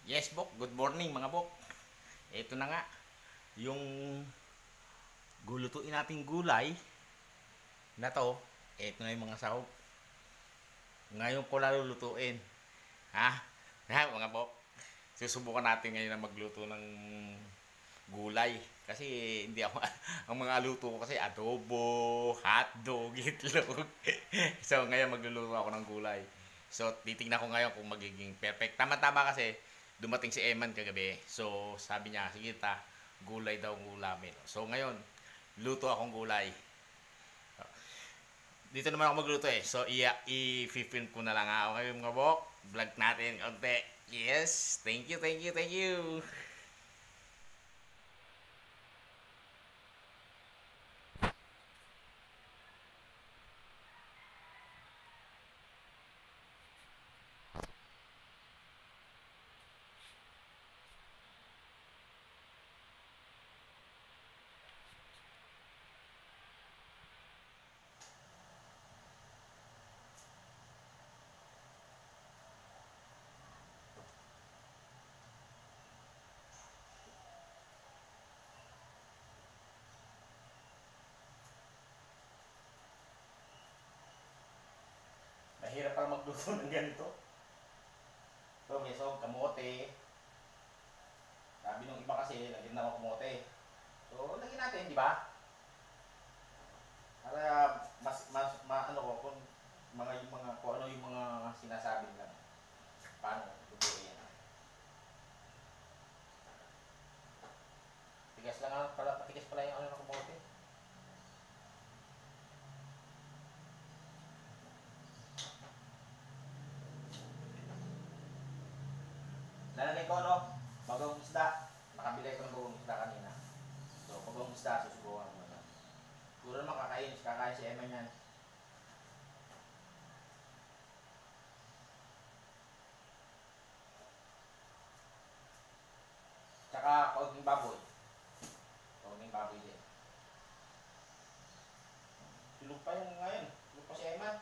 Yes, Bok. Good morning, mga Bok. Ito na nga, yung gulutuin nating gulay na to. Ito na yung mga sahog. Ngayon ko lulutuin. Ha? Ha, mga Bok. Susubukan natin ngayon na magluto ng gulay. Kasi hindi ako, ang mga luto ko kasi adobo, hotdog, itlog. So, ngayon magluluto ako ng gulay. So, titignan ko ngayon kung magiging perfect. Tama-tama kasi, dumating si Eman kagabi. So, sabi niya, sige ta, gulay daw ang ulamin. So, ngayon, luto akong gulay. Dito naman ako magluto eh. So, i-film ko na lang ha. Okay, mga bok. Vlog natin konti. Yes. Thank you, thank you, thank you. Mahirap pala magluto ng ganito. So, may so, kamote. Sabi nung iba kasi, lagyan na ako kamote. So, lagyan natin, di ba? Para ano ko, kung kung ano yung mga sinasabi lang. Paano lutuin yan. Tigas lang pala, patigas pala yung ano ng kamote. Lalagay ko ano, bagong isda. Nakabili ko ng bagong isda kanina. So, bagong isda, susubukan ko na. Puro naman kakain si Emma niyan. Tsaka, kaunting baboy. Kaunting baboy din. Tulog pa yung ngayon. Tulog pa si Emma.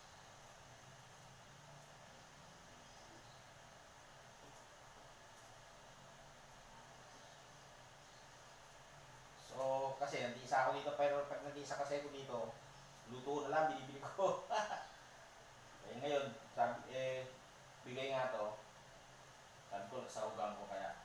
So, kasi nag-iisa ako dito, pero pag nag-iisa kasi ako dito, luto na lang, binibili ko. Eh ngayon, bigay nga to, sabi ko, sa ugang ko kaya.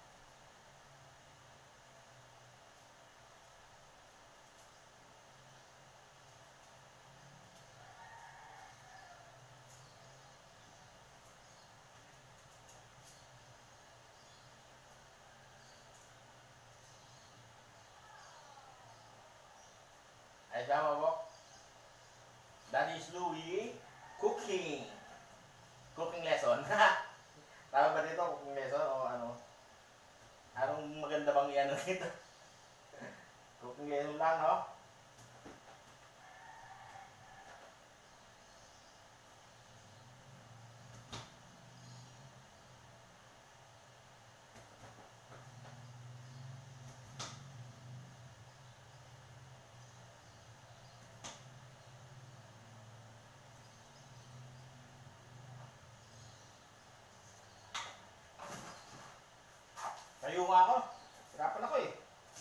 Ay, tama po. That is Louie cooking. Cooking lesson. Tama ba dito, cooking lesson o ano? Anong maganda bang iyan dito? Cooking lesson lang, no? Tayo nga ako. Hirapan ako eh.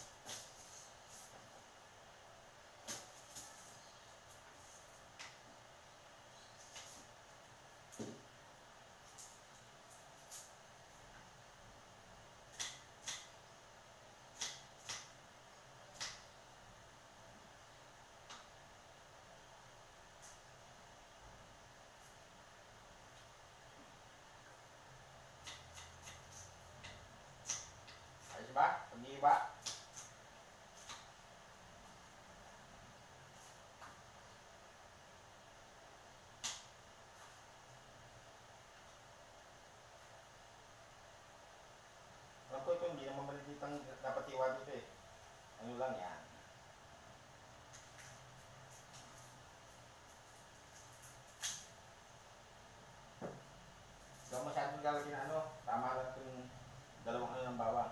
Ayos ba? Hindi ba? Alam ko ito, hindi naman malilitang dapat iwa dito eh. Ano lang yan. Huwag masyadong gawin na ano, tama lang itong dalawang ano ng bawang.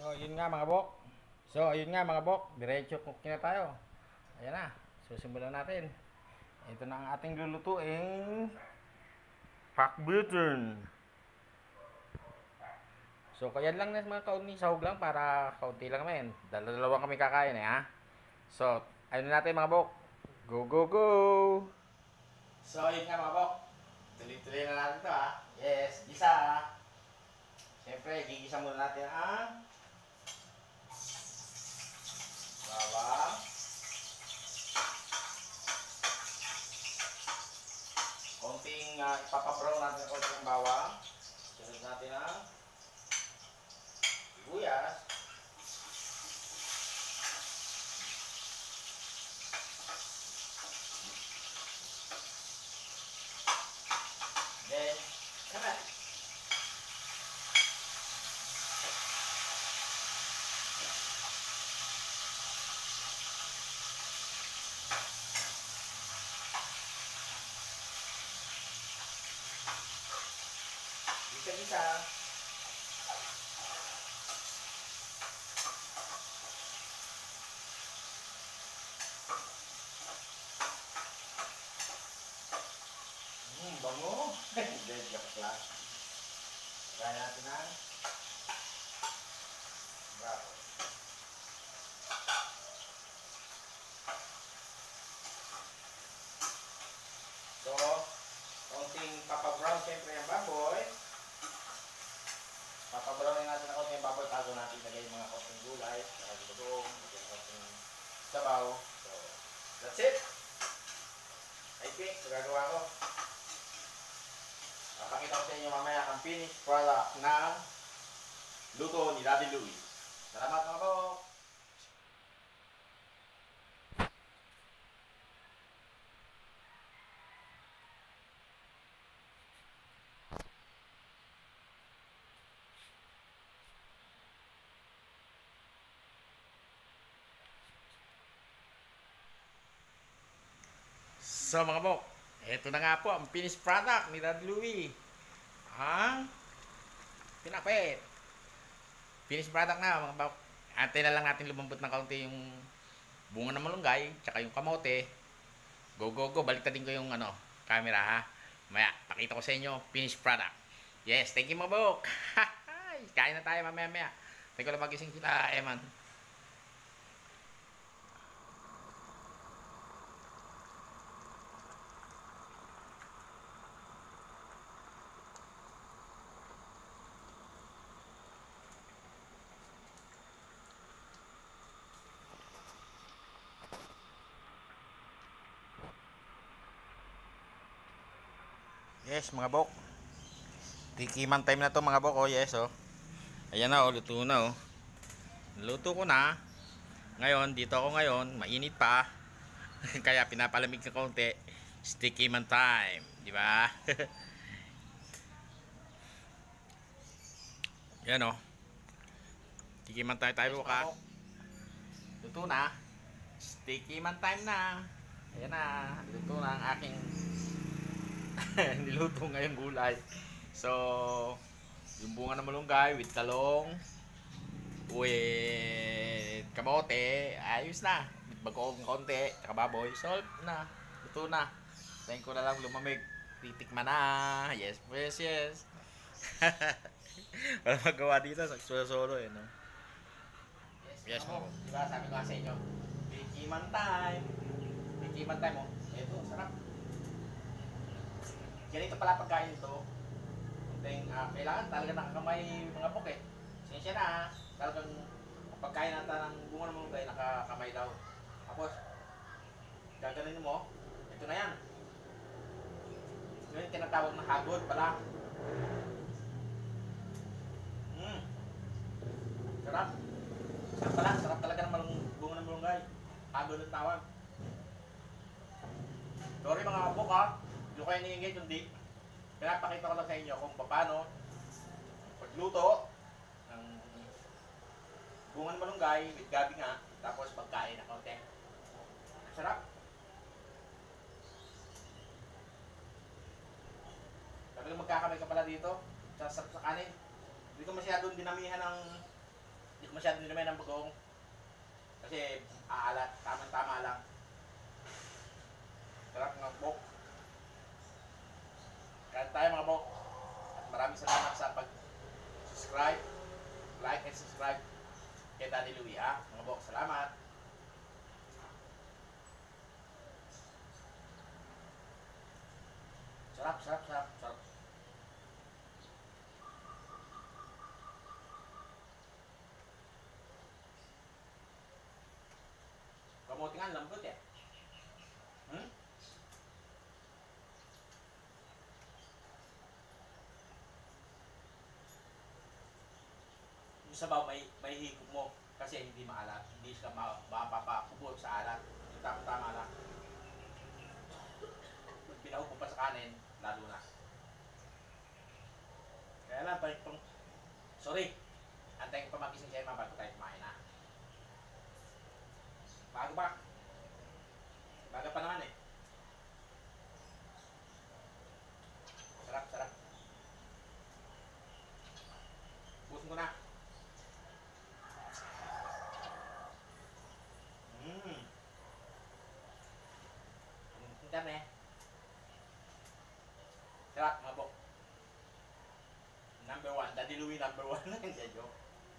So, yun nga mga bok. Diretso cooking na tayo. Ayan na. So, simulan natin. Ito na ang ating lulutuing pakbitten. So, kaya lang na mga kaunting sahog lang para kaunti lang naman. Dalawa kami kakain ha. So, ayun na natin mga bok. Go, go, go! So, yun nga mga bok. Tuloy-tuloy na natin ito ha. Yes, gisa. Siyempre, gigisa muna natin ang bawang. Konting ipapabrown natin konting bawang. Sunod natin ang sibuyas. Then, kanan. Gisa-gisa. Bango. Hindi, joke lang. Kaya natin ang brown. So, konting papabrown siyempre ang baboy. Papabrownin natin ang konting baboy bago natin ilagay yung mga konting gulay. Saka dugong, konting sabaw. So, that's it. I think, magagawa ko. Papakita ko sa inyo mamaya ang finished product ng luto ni Daddy Louie. Salamat mga bok! So mga bok, eto na nga po ang finished product ni Daddy Louie. Ang pinakpit. Finished product na mga bok. Antay na lang natin lumambot ng kaunti yung bunga ng malunggay, tsaka yung kamote. Go, go, go. Baliktadin ko yung camera ha. Maya, pakita ko sa inyo, finished product. Yes, thank you mga bok. Kain na tayo mamaya-maya. Teka lang magising sila, Eman. Yes, mga bok. Tikiman time na to mga bok. Oh, yes, oh. Ayan na, oh. Luto na, oh. Luto ko na. Ngayon, dito ako ngayon. Mainit pa. Kaya pinapalamig ng konti. Sticky man time. Di ba? Yan, oh. Sticky man time tayo bukas. Luto na. Sticky man time na. Ayan na. Luto na ang aking niluto ngayong gulay. So, yung bunga ng malunggay with talong, with kamote, ayos na. With bagong konti, tsaka baboy, solve na. Luto na. Tayin ko na lang lumamig. Titikman na. Yes, yes, yes. Wala magawa dito sa solo eh, no? Yes, mo. Diba, sabi ko sa inyo, tikiman time. Tikiman time, oh. Ito, sarap. Ganito pala pagkain ito. Kailangan talaga nakakamay mga bok eh. Sinsya na talagang pagkain natin ng bunga ng malunggay nakakamay daw. Tapos, gaganin mo, ito na yan. Ito yung tinatawag na hagod pala. Sarap. Sarap pala, sarap talaga ng bunga ng malunggay. Hagod ang tawag. Sorry mga bok ha. Yung kayo niingay kundi pinapakita ko lang sa inyo kung paano pagluto ng bunga ng malunggay with gabi nga, tapos pagkain na konti. Sarap. Sabi magkakamay ka pala dito sa kanin. Hindi ko masyadong dinamihan ng masyadong dinamay ng bagong. Kasi aalat, tama-tama lang. Sarap mga bok. Kain tayo mga bok. At maraming salamat sa pag-subscribe, like and subscribe kay Daddy Louie ha. Mga bok, salamat. Sarap, sarap, sarap, sarap. Kamuti nga, lambot eh. Hmm? Yung sabaw may higop mo kasi hindi maalat. Hindi siya mapapakubot sa alat. Yung tama-tama lang. Pag pinahog mo pa sa kanin, lalo na. Kaya lang, balik pang... Sorry. Antayin ko pa magising siya bago tayo kumain ha. Bago ba? Bago pa naman eh. Sarap, sarap. Busin ko na. Ang dami. Sarap, mabok. Number 1. Daddy Louie number 1 lang. Hindi joke.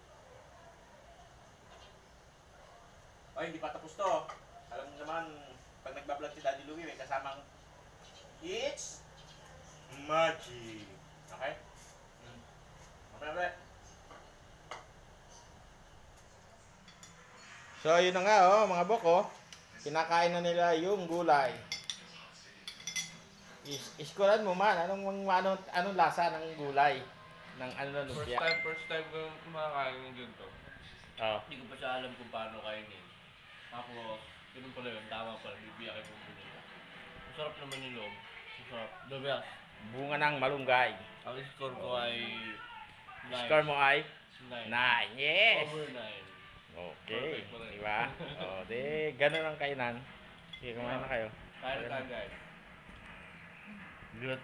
Oh, hindi pa tapos to. Alam mo naman, pag nagbablog si Daddy Louie, may kasamang It's Magic. Okay? Okay, okay. So, yun na nga, oh, mga boko. Kinakain na nila yung gulay. Iskuran mo man, anong lasa ng gulay? Ng ano na lumpia? First time ko kumakain ng ganito. Oh. Hindi ko pa siya alam kung paano kainin. Tapos, ganun pala yun, tama pala, bibiyakin ko muna. Masarap naman yung loob. Masarap. The best. Bunga ng malunggay. Ang score ko ay 9. Score mo ay? 9. 9. Yes! Over 9. Okay. Perfect pa rin. Diba? O, di, ganun ang kainan. Sige, kumain na kayo. Kaya na tayo guys. Good.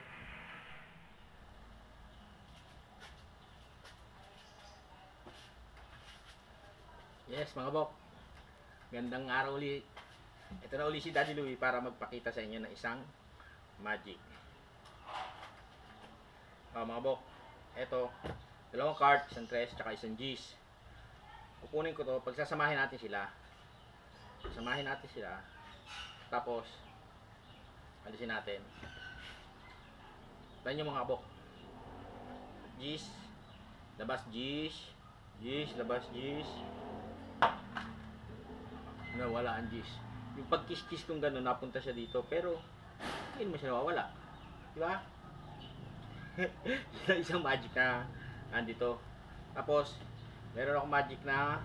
Yes, mga bok. Gandang araw ulit. Ito na uli si Daddy Louie para magpakita sa inyo ng isang magic. Mga bok. Ito, dalawang card, isang tres, tsaka isang G's. Kukunin ko to, pagsasamahin natin sila. Samahin natin sila. Tapos, alisin natin. Tayo mga bok. G's, labas G's, G's, labas G's. Nawala ang G's. Yung pag-kiss-kiss kong gano'n, napunta siya dito. Pero, hindi mo siya nawawala. Diba? Isang magic na andito. Tapos, meron akong magic na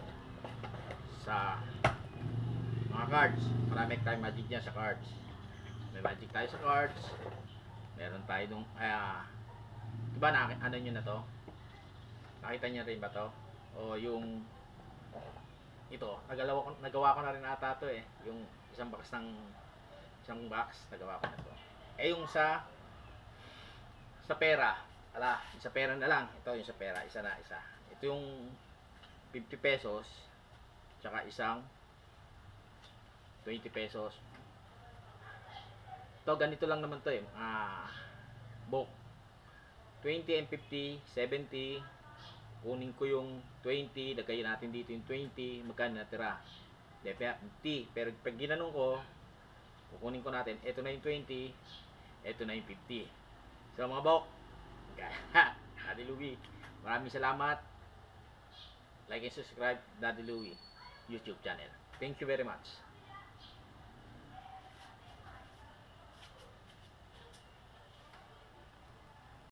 sa mga cards. Marami tayong magic niya sa cards. May magic tayo sa cards. Meron tayo nung diba na ano nyo na to? Nakita niyo rin ba to? O yung ito, nagawa ko na rin ata to eh. Yung isang box, nagawa ko na to. Eh yung sa pera, yung sa pera na lang. Ito yung sa pera, isa. Ito yung 50 pesos tsaka isang 20 pesos. Ito ganito lang naman to eh. Book 20 and 50, 70. Kunin ko yung 20, lagay natin dito yung 20, magkano natira? 50. Pero pag ginanong ko, kukunin ko natin, ito na yung 20, ito na yung 50. So mga bok, Daddy Louie, maraming salamat. Like and subscribe Daddy Louie YouTube channel. Thank you very much.